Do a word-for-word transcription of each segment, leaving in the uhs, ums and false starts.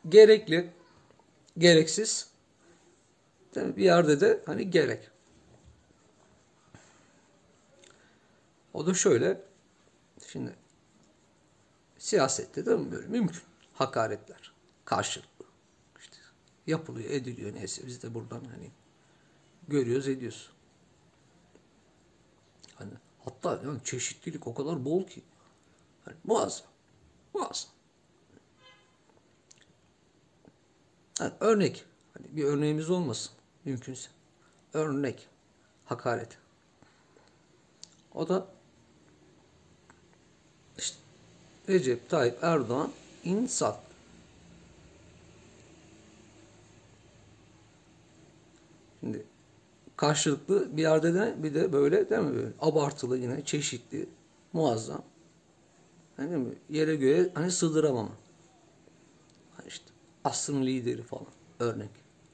gerekli, gereksiz. Değil mi? Bir yerde de hani gerek. O da şöyle. Şimdi siyasette de böyle mümkün. Hakaretler. Karşılıklı. İşte yapılıyor, ediliyor neyse. Biz de buradan hani görüyoruz, ediyoruz. Hani hatta yani çeşitlilik o kadar bol ki. Hani muazzam. Muazzam. Yani örnek. Hani bir örneğimiz olmasın. Mümkünse. Örnek. Hakaret. O da işte Recep Tayyip Erdoğan insan. Şimdi karşılıklı bir yerde de bir de böyle değil mi? Böyle abartılı yine çeşitli muazzam. Hani değil mi? Yere göğe hani sığdıramama. Hani işte asrın lideri falan örnek.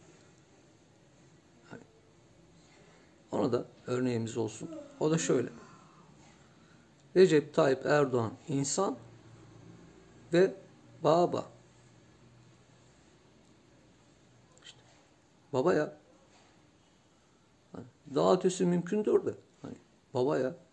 Hani ona da örneğimiz olsun. O da şöyle. Recep Tayyip Erdoğan insan ve baba. İşte baba ya. Hani daha ötesi mümkündür de. Hani baba ya.